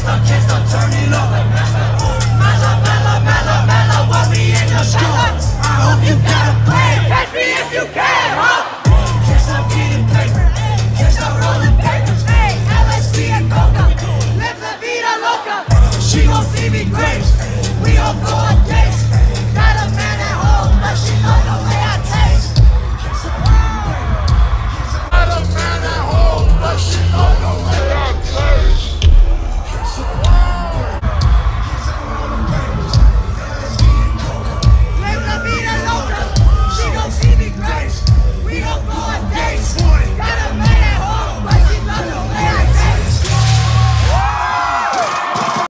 Mella, mella, mella, what we in the score. I hope you got a plan. Catch me if you can.